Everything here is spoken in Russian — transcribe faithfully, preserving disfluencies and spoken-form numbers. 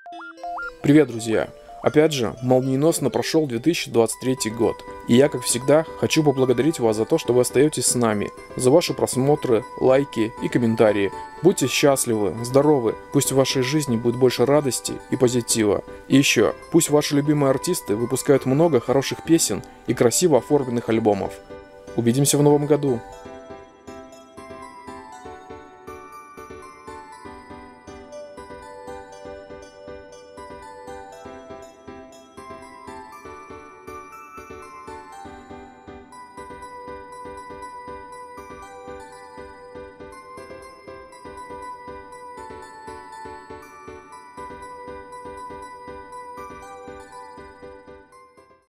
Привет, друзья! Опять же, молниеносно прошел две тысячи двадцать третий год, и я, как всегда, хочу поблагодарить вас за то, что вы остаетесь с нами, за ваши просмотры, лайки и комментарии. Будьте счастливы, здоровы, пусть в вашей жизни будет больше радости и позитива. И еще, пусть ваши любимые артисты выпускают много хороших песен и красиво оформленных альбомов. Увидимся в новом году!